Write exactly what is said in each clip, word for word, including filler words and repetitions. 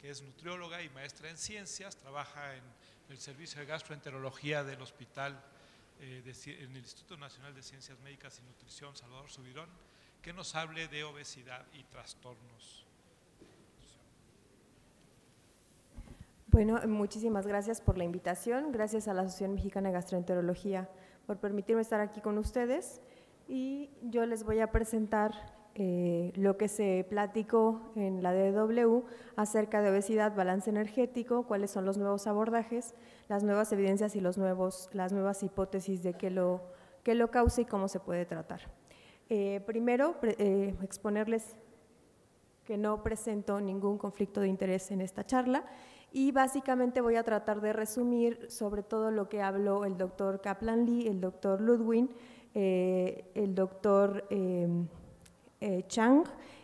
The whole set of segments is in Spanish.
que es nutrióloga y maestra en ciencias, trabaja en el servicio de gastroenterología del hospital, eh, de, en el Instituto Nacional de Ciencias Médicas y Nutrición Salvador Subirón, que nos hable de obesidad y trastornos. Bueno, muchísimas gracias por la invitación, gracias a la Asociación Mexicana de Gastroenterología por permitirme estar aquí con ustedes, y yo les voy a presentar eh, lo que se platicó en la D W acerca de obesidad, balance energético, cuáles son los nuevos abordajes, las nuevas evidencias y los nuevos, las nuevas hipótesis de qué lo, qué lo causa y cómo se puede tratar. Eh, primero, eh, exponerles que no presento ningún conflicto de interés en esta charla, y básicamente voy a tratar de resumir sobre todo lo que habló el doctor Kaplan-Lee, el doctor Ludwig, eh, el doctor eh, eh, Chang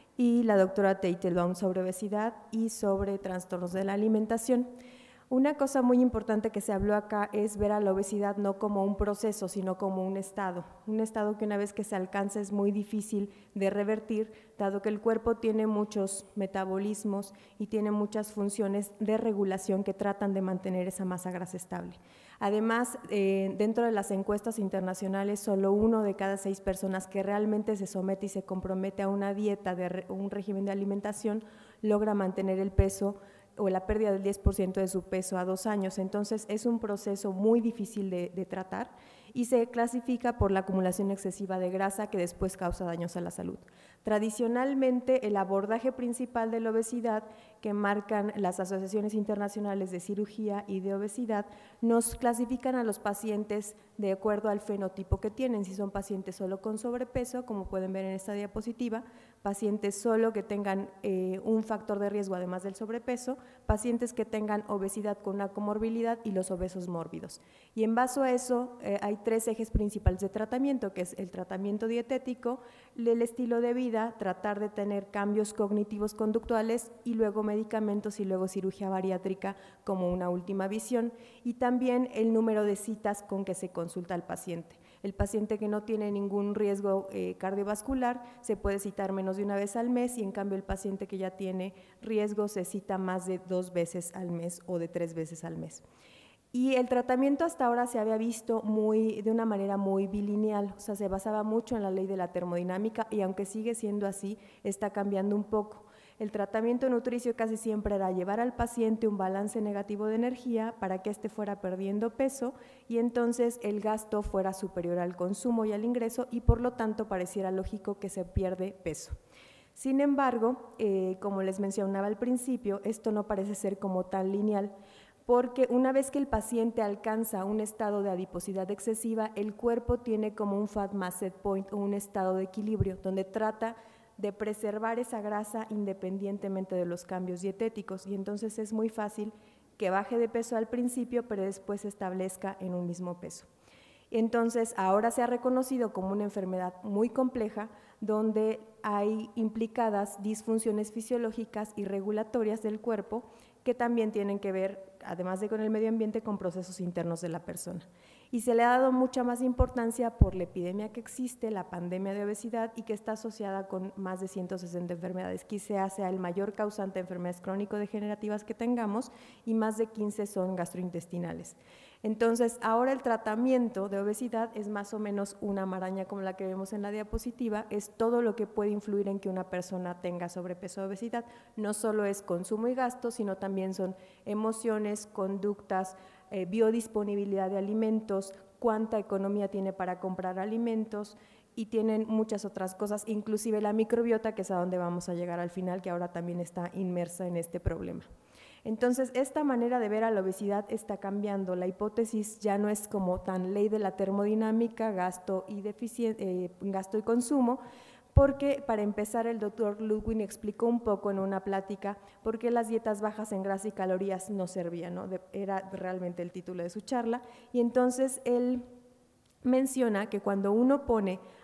y la doctora Teitelbaum sobre obesidad y sobre trastornos de la alimentación. Una cosa muy importante que se habló acá es ver a la obesidad no como un proceso, sino como un estado, un estado que una vez que se alcanza es muy difícil de revertir, dado que el cuerpo tiene muchos metabolismos y tiene muchas funciones de regulación que tratan de mantener esa masa grasa estable. Además, eh, dentro de las encuestas internacionales, solo uno de cada seis personas que realmente se somete y se compromete a una dieta, de re, un régimen de alimentación, logra mantener el peso o la pérdida del diez por ciento de su peso a dos años. Entonces, es un proceso muy difícil de, de tratar y se clasifica por la acumulación excesiva de grasa que después causa daños a la salud. Tradicionalmente, el abordaje principal de la obesidad que marcan las asociaciones internacionales de cirugía y de obesidad nos clasifican a los pacientes de acuerdo al fenotipo que tienen, si son pacientes solo con sobrepeso, como pueden ver en esta diapositiva, pacientes solo que tengan eh, un factor de riesgo además del sobrepeso, pacientes que tengan obesidad con una comorbilidad y los obesos mórbidos. Y en base a eso eh, hay tres ejes principales de tratamiento, que es el tratamiento dietético, el estilo de vida, tratar de tener cambios cognitivos conductuales y luego medicamentos y luego cirugía bariátrica como una última visión, y también el número de citas con que se consulta al paciente. El paciente que no tiene ningún riesgo eh, cardiovascular se puede citar menos de una vez al mes, y en cambio el paciente que ya tiene riesgo se cita más de dos veces al mes o de tres veces al mes. Y el tratamiento hasta ahora se había visto muy, de una manera muy bilineal, o sea, se basaba mucho en la ley de la termodinámica, y aunque sigue siendo así, está cambiando un poco. El tratamiento nutricio casi siempre era llevar al paciente un balance negativo de energía para que éste fuera perdiendo peso y entonces el gasto fuera superior al consumo y al ingreso, y por lo tanto pareciera lógico que se pierde peso. Sin embargo, eh, como les mencionaba al principio, esto no parece ser como tan lineal, porque una vez que el paciente alcanza un estado de adiposidad excesiva, el cuerpo tiene como un fat mass set point o un estado de equilibrio, donde trata de preservar esa grasa independientemente de los cambios dietéticos, y entonces es muy fácil que baje de peso al principio, pero después se establezca en un mismo peso. Entonces, ahora se ha reconocido como una enfermedad muy compleja, donde hay implicadas disfunciones fisiológicas y regulatorias del cuerpo que también tienen que ver, además de con el medio ambiente, con procesos internos de la persona. Y se le ha dado mucha más importancia por la epidemia que existe, la pandemia de obesidad, y que está asociada con más de ciento sesenta enfermedades. Quizás sea el mayor causante de enfermedades crónico-degenerativas que tengamos, y más de quince son gastrointestinales. Entonces, ahora el tratamiento de obesidad es más o menos una maraña como la que vemos en la diapositiva, es todo lo que puede influir en que una persona tenga sobrepeso o obesidad. No solo es consumo y gasto, sino también son emociones, conductas, eh, biodisponibilidad de alimentos, cuánta economía tiene para comprar alimentos, y tienen muchas otras cosas, inclusive la microbiota, que es a donde vamos a llegar al final, que ahora también está inmersa en este problema. Entonces, esta manera de ver a la obesidad está cambiando. La hipótesis ya no es como tan ley de la termodinámica, gasto y, eh, gasto y consumo, porque para empezar el doctor Ludwig explicó un poco en una plática por qué las dietas bajas en grasa y calorías no servían, ¿no? De, era realmente el título de su charla, y entonces él menciona que cuando uno pone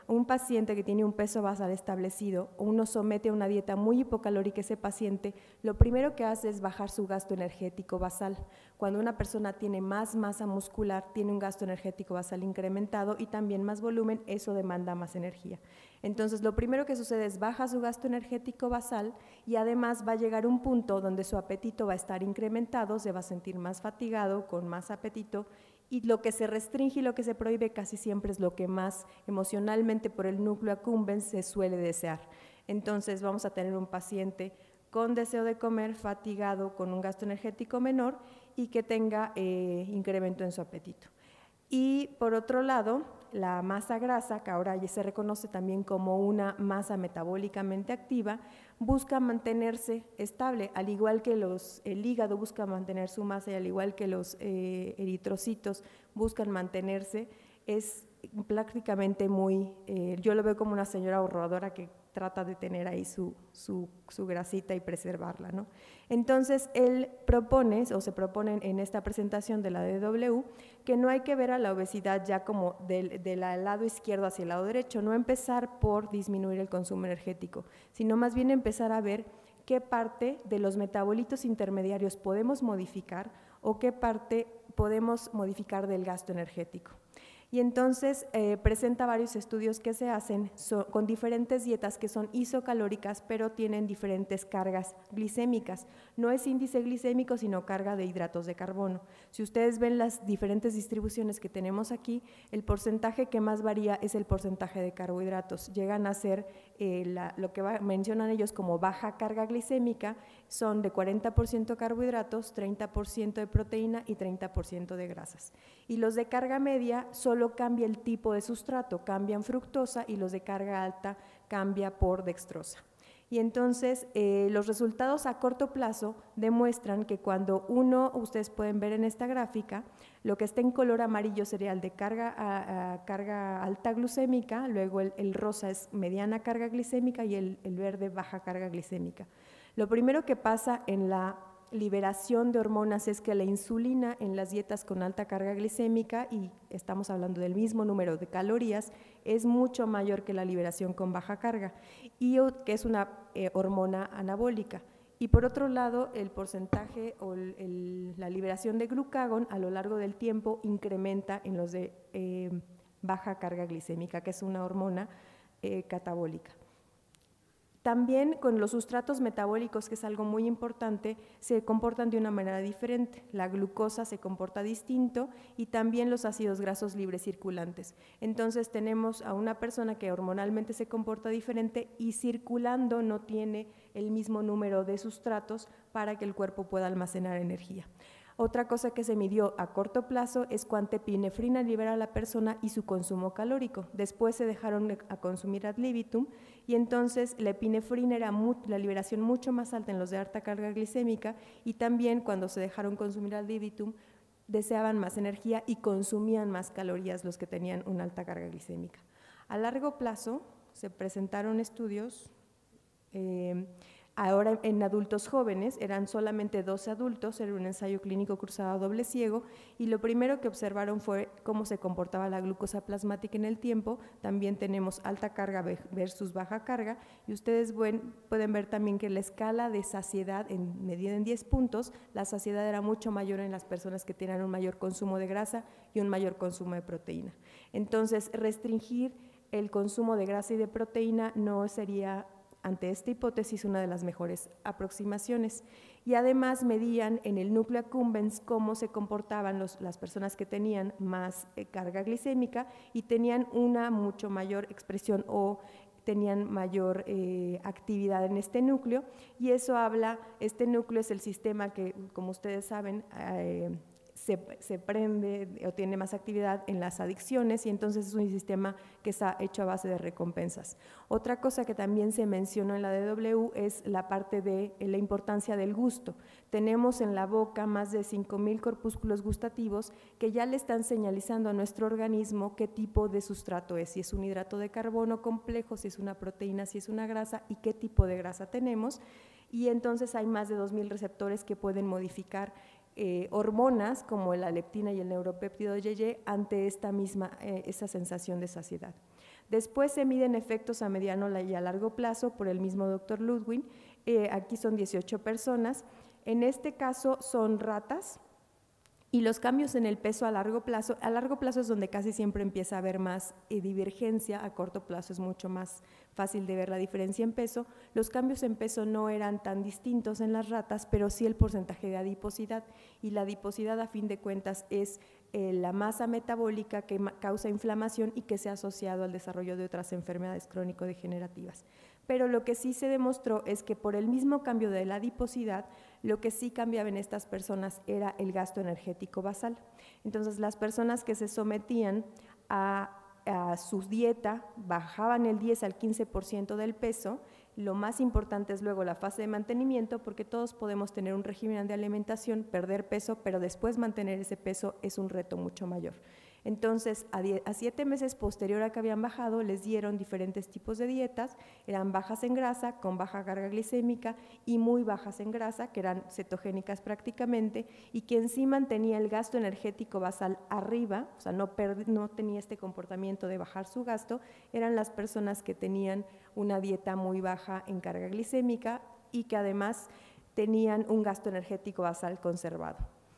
un paciente que tiene un peso basal establecido, uno somete a una dieta muy hipocalórica a ese paciente, lo primero que hace es bajar su gasto energético basal. Cuando una persona tiene más masa muscular, tiene un gasto energético basal incrementado y también más volumen, eso demanda más energía. Entonces, lo primero que sucede es baja su gasto energético basal y además va a llegar un punto donde su apetito va a estar incrementado, se va a sentir más fatigado, con más apetito, y lo que se restringe y lo que se prohíbe casi siempre es lo que más emocionalmente por el núcleo accumbens se suele desear. Entonces vamos a tener un paciente con deseo de comer, fatigado, con un gasto energético menor y que tenga eh, incremento en su apetito. Y por otro lado, la masa grasa, que ahora ya se reconoce también como una masa metabólicamente activa, busca mantenerse estable, al igual que los, el hígado busca mantener su masa y al igual que los eh, eritrocitos buscan mantenerse, es prácticamente muy, eh, yo lo veo como una señora ahorradora que trata de tener ahí su, su, su grasita y preservarla, ¿no? Entonces, él propone, o se propone en esta presentación de la D W, que no hay que ver a la obesidad ya como del, del lado izquierdo hacia el lado derecho, no empezar por disminuir el consumo energético, sino más bien empezar a ver qué parte de los metabolitos intermediarios podemos modificar o qué parte podemos modificar del gasto energético. Y entonces eh, presenta varios estudios que se hacen so, con diferentes dietas que son isocalóricas, pero tienen diferentes cargas glicémicas. No es índice glicémico, sino carga de hidratos de carbono. Si ustedes ven las diferentes distribuciones que tenemos aquí, el porcentaje que más varía es el porcentaje de carbohidratos. Llegan a ser eh, la, lo que va, mencionan ellos como baja carga glicémica, son de cuarenta por ciento carbohidratos, treinta por ciento de proteína y treinta por ciento de grasas. Y los de carga media solo cambia el tipo de sustrato, cambian fructosa, y los de carga alta cambia por dextrosa. Y entonces eh, los resultados a corto plazo demuestran que cuando uno, ustedes pueden ver en esta gráfica, lo que está en color amarillo sería el de carga, a, a carga alta glucémica, luego el, el rosa es mediana carga glicémica y el, el verde baja carga glicémica. Lo primero que pasa en la liberación de hormonas es que la insulina en las dietas con alta carga glicémica, y estamos hablando del mismo número de calorías, es mucho mayor que la liberación con baja carga, y que es una eh, hormona anabólica. Y por otro lado, el porcentaje o el, el, la liberación de glucagón a lo largo del tiempo incrementa en los de eh, baja carga glicémica, que es una hormona eh, catabólica. También con los sustratos metabólicos, que es algo muy importante, se comportan de una manera diferente. La glucosa se comporta distinto y también los ácidos grasos libres circulantes. Entonces tenemos a una persona que hormonalmente se comporta diferente y circulando no tiene el mismo número de sustratos para que el cuerpo pueda almacenar energía. Otra cosa que se midió a corto plazo es cuánta epinefrina libera la persona y su consumo calórico. Después se dejaron a consumir ad libitum y entonces la epinefrina era muy, la liberación mucho más alta en los de alta carga glicémica, y también cuando se dejaron consumir ad libitum deseaban más energía y consumían más calorías los que tenían una alta carga glicémica. A largo plazo se presentaron estudios eh, ahora en adultos jóvenes, eran solamente doce adultos, era un ensayo clínico cruzado a doble ciego, y lo primero que observaron fue cómo se comportaba la glucosa plasmática en el tiempo. También tenemos alta carga versus baja carga, y ustedes ven, pueden ver también que la escala de saciedad, en, medida en diez puntos, la saciedad era mucho mayor en las personas que tenían un mayor consumo de grasa y un mayor consumo de proteína. Entonces, restringir el consumo de grasa y de proteína no sería, ante esta hipótesis, una de las mejores aproximaciones. Y además medían en el núcleo accumbens cómo se comportaban los, las personas que tenían más eh, carga glicémica y tenían una mucho mayor expresión o tenían mayor eh, actividad en este núcleo, y eso habla, este núcleo es el sistema que, como ustedes saben, eh, Se, se prende o tiene más actividad en las adicciones, y entonces es un sistema que está hecho a base de recompensas. Otra cosa que también se mencionó en la D W es la parte de la importancia del gusto. Tenemos en la boca más de cinco mil corpúsculos gustativos que ya le están señalizando a nuestro organismo qué tipo de sustrato es, si es un hidrato de carbono complejo, si es una proteína, si es una grasa y qué tipo de grasa tenemos. Y entonces hay más de dos mil receptores que pueden modificar Eh, hormonas como la leptina y el neuropéptido Y Y ante esta misma, eh, esa sensación de saciedad. Después se miden efectos a mediano y a largo plazo por el mismo doctor Ludwig. Eh, aquí son dieciocho personas. En este caso son ratas. Y los cambios en el peso a largo plazo, a largo plazo es donde casi siempre empieza a haber más eh, divergencia, a corto plazo es mucho más fácil de ver la diferencia en peso. Los cambios en peso no eran tan distintos en las ratas, pero sí el porcentaje de adiposidad, y la adiposidad a fin de cuentas es eh, la masa metabólica que causa inflamación y que se ha asociado al desarrollo de otras enfermedades crónico-degenerativas. Pero lo que sí se demostró es que por el mismo cambio de la adiposidad, lo que sí cambiaba en estas personas era el gasto energético basal. Entonces, las personas que se sometían a, a su dieta bajaban el diez al quince por ciento del peso. Lo más importante es luego la fase de mantenimiento, porque todos podemos tener un régimen de alimentación, perder peso, pero después mantener ese peso es un reto mucho mayor. Entonces, a, die, a siete meses posterior a que habían bajado, les dieron diferentes tipos de dietas, eran bajas en grasa, con baja carga glicémica, y muy bajas en grasa, que eran cetogénicas prácticamente, y quien sí mantenía el gasto energético basal arriba, o sea, no, no tenía este comportamiento de bajar su gasto, eran las personas que tenían una dieta muy baja en carga glicémica y que además tenían un gasto energético basal conservado.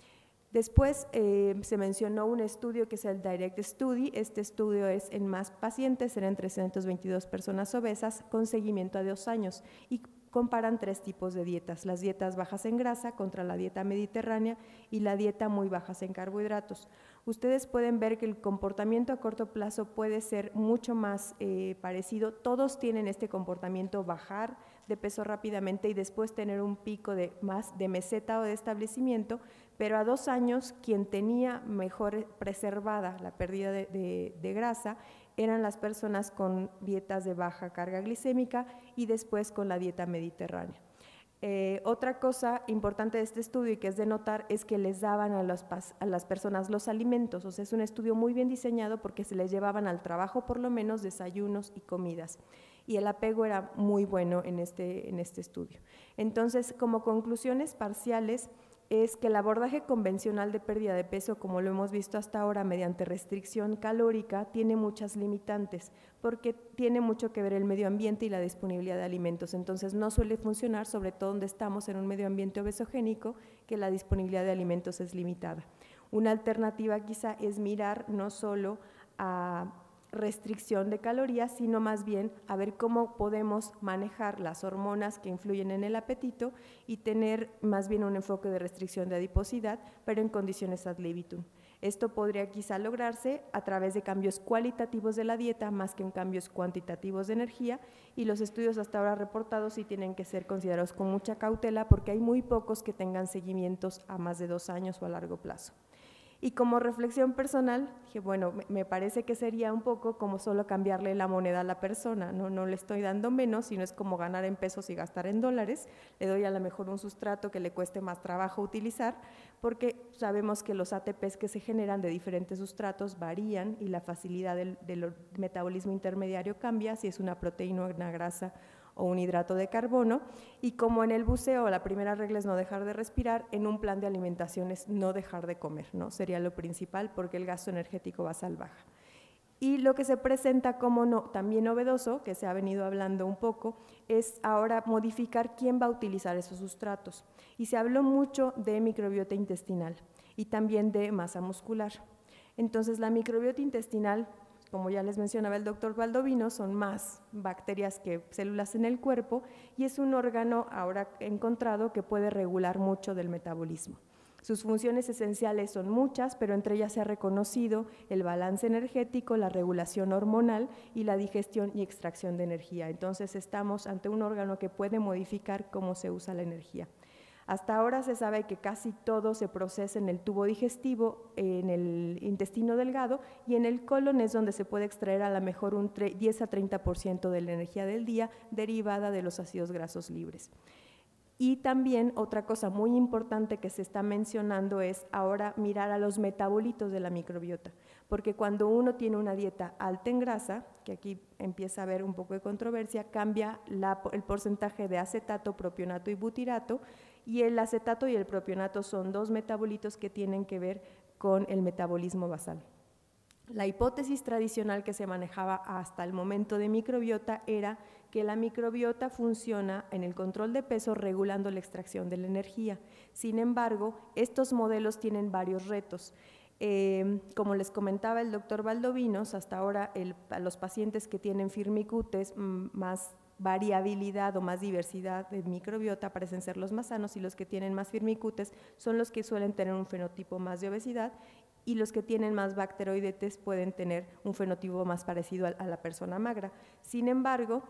Después eh, se mencionó un estudio que es el Direct Study. Este estudio es en más pacientes, eran trescientas veintidós personas obesas con seguimiento a dos años y comparan tres tipos de dietas: las dietas bajas en grasa contra la dieta mediterránea y la dieta muy bajas en carbohidratos. Ustedes pueden ver que el comportamiento a corto plazo puede ser mucho más eh, parecido. Todos tienen este comportamiento: bajar de peso rápidamente y después tener un pico de más de meseta o de establecimiento, pero a dos años quien tenía mejor preservada la pérdida de, de, de grasa eran las personas con dietas de baja carga glicémica y después con la dieta mediterránea. Eh, otra cosa importante de este estudio y que es de notar es que les daban a, los, a las personas los alimentos. O sea, es un estudio muy bien diseñado porque se les llevaban al trabajo por lo menos desayunos y comidas, y el apego era muy bueno en este, en este estudio. Entonces, como conclusiones parciales, es que el abordaje convencional de pérdida de peso, como lo hemos visto hasta ahora mediante restricción calórica, tiene muchas limitantes, porque tiene mucho que ver el medio ambiente y la disponibilidad de alimentos. Entonces no suele funcionar, sobre todo donde estamos en un medio ambiente obesogénico, que la disponibilidad de alimentos es limitada. Una alternativa quizá es mirar no solo a restricción de calorías, sino más bien a ver cómo podemos manejar las hormonas que influyen en el apetito y tener más bien un enfoque de restricción de adiposidad, pero en condiciones ad libitum. Esto podría quizá lograrse a través de cambios cualitativos de la dieta más que en cambios cuantitativos de energía, y los estudios hasta ahora reportados sí tienen que ser considerados con mucha cautela porque hay muy pocos que tengan seguimientos a más de dos años o a largo plazo. Y como reflexión personal, dije, bueno, me parece que sería un poco como solo cambiarle la moneda a la persona, no, no le estoy dando menos, sino es como ganar en pesos y gastar en dólares. Le doy a lo mejor un sustrato que le cueste más trabajo utilizar, porque sabemos que los A T Pes que se generan de diferentes sustratos varían y la facilidad del, del metabolismo intermediario cambia, si es una proteína o una grasa o un hidrato de carbono, y como en el buceo la primera regla es no dejar de respirar, en un plan de alimentación es no dejar de comer, ¿no? Sería lo principal porque el gasto energético basal baja. Y lo que se presenta como no, también novedoso, que se ha venido hablando un poco, es ahora modificar quién va a utilizar esos sustratos. Y se habló mucho de microbiota intestinal y también de masa muscular. Entonces la microbiota intestinal, como ya les mencionaba el doctor Baldovino, son más bacterias que células en el cuerpo y es un órgano ahora encontrado que puede regular mucho del metabolismo. Sus funciones esenciales son muchas, pero entre ellas se ha reconocido el balance energético, la regulación hormonal y la digestión y extracción de energía. Entonces estamos ante un órgano que puede modificar cómo se usa la energía. Hasta ahora se sabe que casi todo se procesa en el tubo digestivo, en el intestino delgado, y en el colon es donde se puede extraer a lo mejor un diez a treinta por ciento de la energía del día derivada de los ácidos grasos libres. Y también otra cosa muy importante que se está mencionando es ahora mirar a los metabolitos de la microbiota, porque cuando uno tiene una dieta alta en grasa, que aquí empieza a haber un poco de controversia, cambia la, el porcentaje de acetato, propionato y butirato, y el acetato y el propionato son dos metabolitos que tienen que ver con el metabolismo basal. La hipótesis tradicional que se manejaba hasta el momento de microbiota era que la microbiota funciona en el control de peso regulando la extracción de la energía. Sin embargo, estos modelos tienen varios retos. Eh, como les comentaba el doctor Valdovinos, hasta ahora el, a los pacientes que tienen firmicutes mmm, más variabilidad o más diversidad de microbiota parecen ser los más sanos, y los que tienen más firmicutes son los que suelen tener un fenotipo más de obesidad, y los que tienen más bacteroidetes pueden tener un fenotipo más parecido a, a la persona magra. Sin embargo,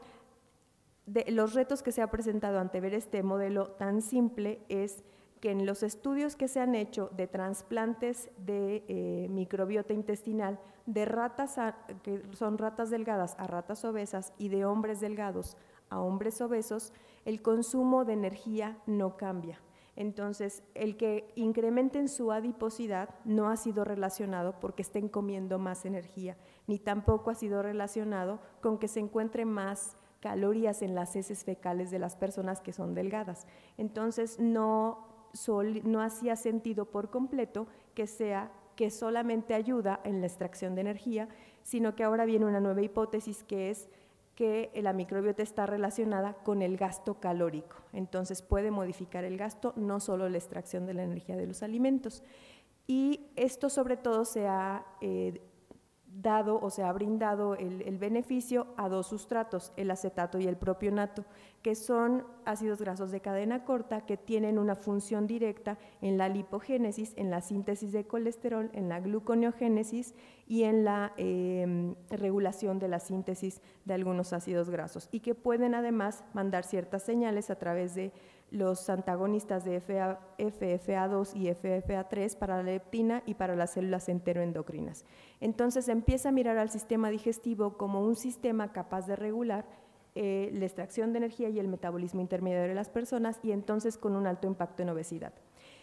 de los retos que se ha presentado ante ver este modelo tan simple es que en los estudios que se han hecho de trasplantes de eh, microbiota intestinal de ratas, a, que son ratas delgadas a ratas obesas, y de hombres delgados a hombres obesos, el consumo de energía no cambia. Entonces, el que incrementen su adiposidad no ha sido relacionado porque estén comiendo más energía, ni tampoco ha sido relacionado con que se encuentre más calorías en las heces fecales de las personas que son delgadas. Entonces, no, sol, no hacía sentido por completo que sea que solamente ayuda en la extracción de energía, sino que ahora viene una nueva hipótesis, que es que la microbiota está relacionada con el gasto calórico. Entonces puede modificar el gasto, no solo la extracción de la energía de los alimentos. Y esto sobre todo se ha eh, dado o se ha brindado el, el beneficio a dos sustratos, el acetato y el propionato, que son ácidos grasos de cadena corta que tienen una función directa en la lipogénesis, en la síntesis de colesterol, en la gluconeogénesis y en la eh, regulación de la síntesis de algunos ácidos grasos, y que pueden además mandar ciertas señales a través de los antagonistas de F F A dos y F F A tres para la leptina y para las células enteroendocrinas. Entonces empieza a mirar al sistema digestivo como un sistema capaz de regular eh, la extracción de energía y el metabolismo intermediario de las personas, y entonces con un alto impacto en obesidad.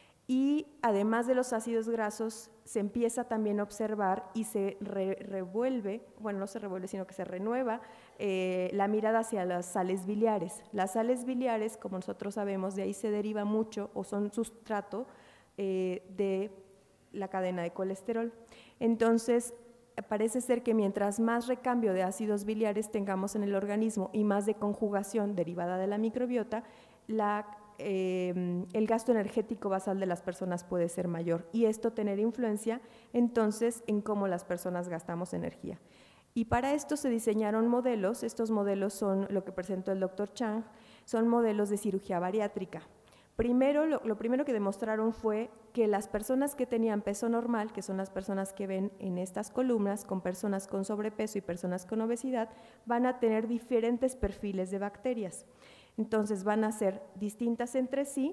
Y además de los ácidos grasos, se empieza también a observar y se re revuelve, bueno, no se revuelve, sino que se renueva eh, la mirada hacia las sales biliares. Las sales biliares, como nosotros sabemos, de ahí se deriva mucho o son sustrato eh, de la cadena de colesterol. Entonces, parece ser que mientras más recambio de ácidos biliares tengamos en el organismo y más de conjugación derivada de la microbiota, la Eh, el gasto energético basal de las personas puede ser mayor, y esto tener influencia entonces en cómo las personas gastamos energía. Y para esto se diseñaron modelos. Estos modelos son lo que presentó el doctor Chang, son modelos de cirugía bariátrica. Primero, lo, lo primero que demostraron fue que las personas que tenían peso normal, que son las personas que ven en estas columnas, con personas con sobrepeso y personas con obesidad, van a tener diferentes perfiles de bacterias. Entonces van a ser distintas entre sí,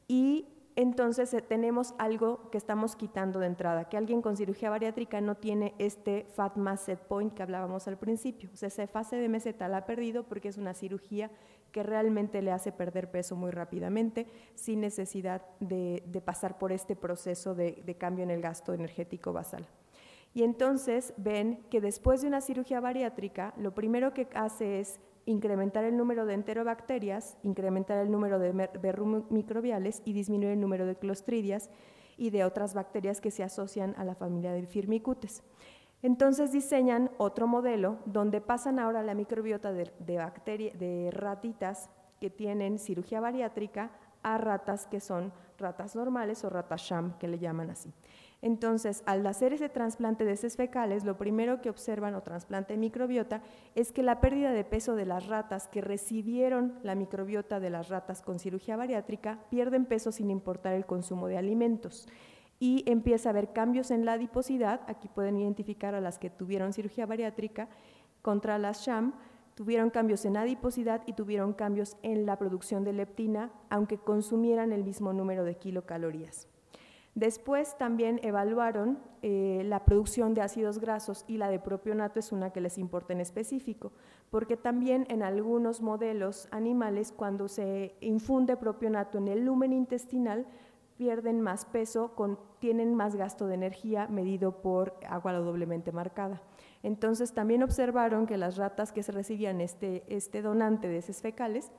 y entonces eh, tenemos algo que estamos quitando de entrada, que alguien con cirugía bariátrica no tiene este fat mass set point que hablábamos al principio. O sea, esa fase de meseta la ha perdido porque es una cirugía que realmente le hace perder peso muy rápidamente, sin necesidad de, de pasar por este proceso de, de cambio en el gasto energético basal. Y entonces ven que después de una cirugía bariátrica, lo primero que hace es incrementar el número de enterobacterias, incrementar el número de verrumicrobiales y disminuir el número de clostridias y de otras bacterias que se asocian a la familia de Firmicutes. Entonces diseñan otro modelo donde pasan ahora la microbiota de, de, bacteria, de ratitas que tienen cirugía bariátrica a ratas que son ratas normales o ratas sham, que le llaman así. Entonces, al hacer ese trasplante de heces fecales, lo primero que observan, o trasplante de microbiota, es que la pérdida de peso de las ratas que recibieron la microbiota de las ratas con cirugía bariátrica pierden peso sin importar el consumo de alimentos. Y empieza a haber cambios en la adiposidad. Aquí pueden identificar a las que tuvieron cirugía bariátrica contra las sham, tuvieron cambios en adiposidad y tuvieron cambios en la producción de leptina, aunque consumieran el mismo número de kilocalorías. Después también evaluaron eh, la producción de ácidos grasos, y la de propionato es una que les importa en específico, porque también en algunos modelos animales, cuando se infunde propionato en el lumen intestinal, pierden más peso, con, tienen más gasto de energía medido por agua doblemente marcada. Entonces también observaron que las ratas que se recibían este, este donante de heces fecales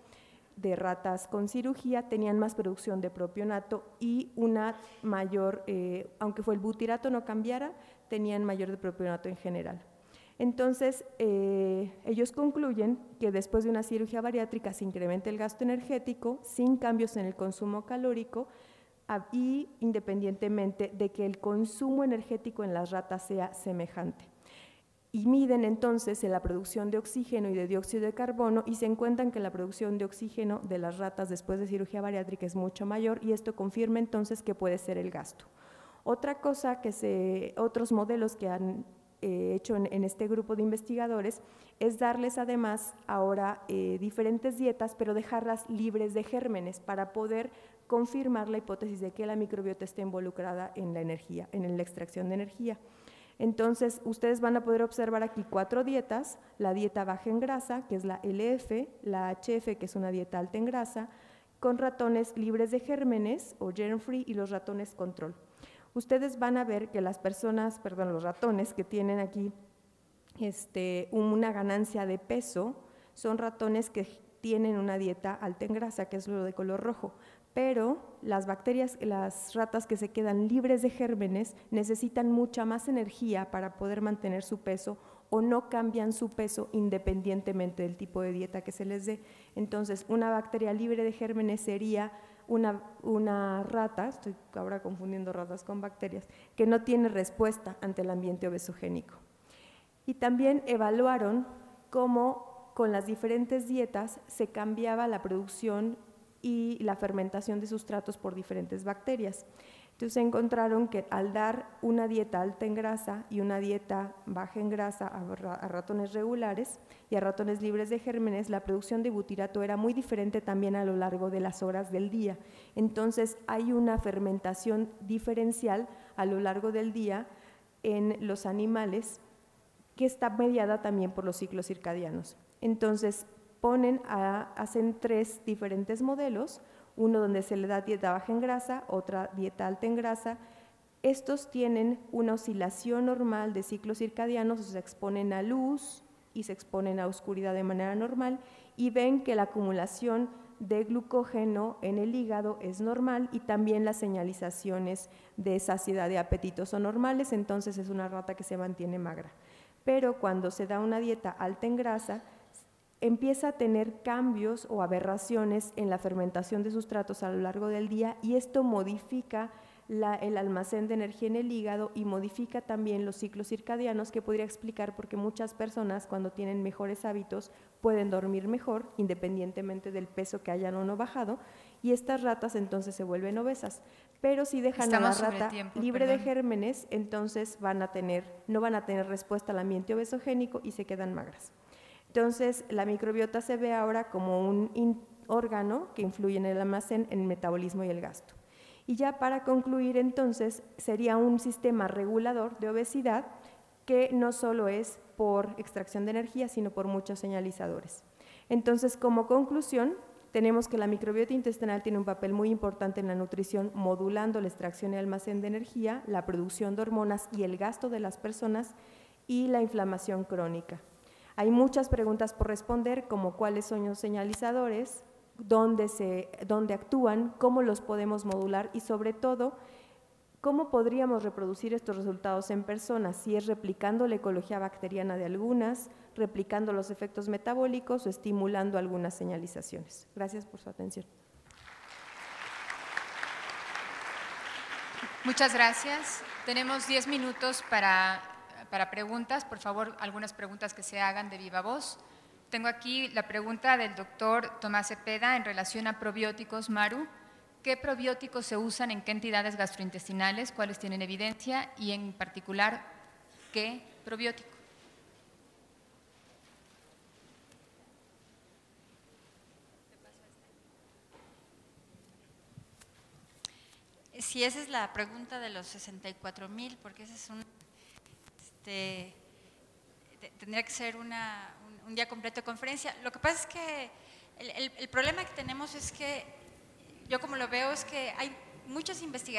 de ratas con cirugía tenían más producción de propionato y una mayor, eh, aunque fue el butirato no cambiara, tenían mayor de propionato en general. Entonces, eh, ellos concluyen que después de una cirugía bariátrica se incrementa el gasto energético sin cambios en el consumo calórico y independientemente de que el consumo energético en las ratas sea semejante. Y miden entonces la producción de oxígeno y de dióxido de carbono y se encuentran que la producción de oxígeno de las ratas después de cirugía bariátrica es mucho mayor y esto confirma entonces que puede ser el gasto. Otra cosa que se, otros modelos que han eh, hecho en, en este grupo de investigadores es darles además ahora eh, diferentes dietas, pero dejarlas libres de gérmenes para poder confirmar la hipótesis de que la microbiota está involucrada en la energía, en la extracción de energía. Entonces, ustedes van a poder observar aquí cuatro dietas, la dieta baja en grasa, que es la L F, la H F, que es una dieta alta en grasa, con ratones libres de gérmenes o germ-free y los ratones control. Ustedes van a ver que las personas, perdón, los ratones que tienen aquí este, una ganancia de peso son ratones que tienen una dieta alta en grasa, que es lo de color rojo, pero las bacterias, las ratas que se quedan libres de gérmenes necesitan mucha más energía para poder mantener su peso o no cambian su peso independientemente del tipo de dieta que se les dé. Entonces, una bacteria libre de gérmenes sería una, una rata, estoy ahora confundiendo ratas con bacterias, que no tiene respuesta ante el ambiente obesogénico. Y también evaluaron cómo con las diferentes dietas se cambiaba la producción y la fermentación de sustratos por diferentes bacterias. Entonces encontraron que al dar una dieta alta en grasa y una dieta baja en grasa a ratones regulares y a ratones libres de gérmenes, la producción de butirato era muy diferente también a lo largo de las horas del día. Entonces hay una fermentación diferencial a lo largo del día en los animales que está mediada también por los ciclos circadianos. Entonces ponen a, hacen tres diferentes modelos, uno donde se le da dieta baja en grasa, otra dieta alta en grasa. Estos tienen una oscilación normal de ciclos circadianos, o sea, se exponen a luz y se exponen a oscuridad de manera normal y ven que la acumulación de glucógeno en el hígado es normal y también las señalizaciones de saciedad de apetito son normales, entonces es una rata que se mantiene magra. Pero cuando se da una dieta alta en grasa, empieza a tener cambios o aberraciones en la fermentación de sustratos a lo largo del día y esto modifica la, el almacén de energía en el hígado y modifica también los ciclos circadianos, que podría explicar por qué muchas personas cuando tienen mejores hábitos pueden dormir mejor independientemente del peso que hayan o no bajado y estas ratas entonces se vuelven obesas. Pero si dejan Estamos a la rata tiempo, libre perdón. de gérmenes, entonces van a tener, no van a tener respuesta al ambiente obesogénico y se quedan magras. Entonces, la microbiota se ve ahora como un órgano que influye en el almacén, en el metabolismo y el gasto. Y ya para concluir, entonces, sería un sistema regulador de obesidad que no solo es por extracción de energía, sino por muchos señalizadores. Entonces, como conclusión, tenemos que la microbiota intestinal tiene un papel muy importante en la nutrición, modulando la extracción y almacén de energía, la producción de hormonas y el gasto de las personas y la inflamación crónica. Hay muchas preguntas por responder, como cuáles son los señalizadores, dónde, se, dónde actúan, cómo los podemos modular y sobre todo, cómo podríamos reproducir estos resultados en personas, si es replicando la ecología bacteriana de algunas, replicando los efectos metabólicos o estimulando algunas señalizaciones. Gracias por su atención. Muchas gracias. Tenemos diez minutos para... Para preguntas, por favor, algunas preguntas que se hagan de viva voz. Tengo aquí la pregunta del doctor Tomás Cepeda en relación a probióticos. Maru, ¿qué probióticos se usan en qué entidades gastrointestinales? ¿Cuáles tienen evidencia? Y en particular, ¿qué probiótico? Si esa es la pregunta de los sesenta y cuatro mil, porque ese es un… Este, tendría que ser una, un, un día completo de conferencia. Lo que pasa es que el, el, el problema que tenemos es que, yo como lo veo, es que hay muchas investigaciones